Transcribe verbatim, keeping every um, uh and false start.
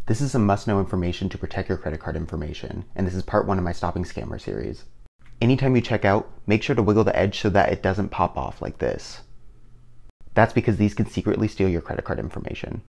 This is some must-know information to protect your credit card information, and this is part one of my Stopping Scammer series. Anytime you check out, make sure to wiggle the edge so that it doesn't pop off like this. That's because these can secretly steal your credit card information.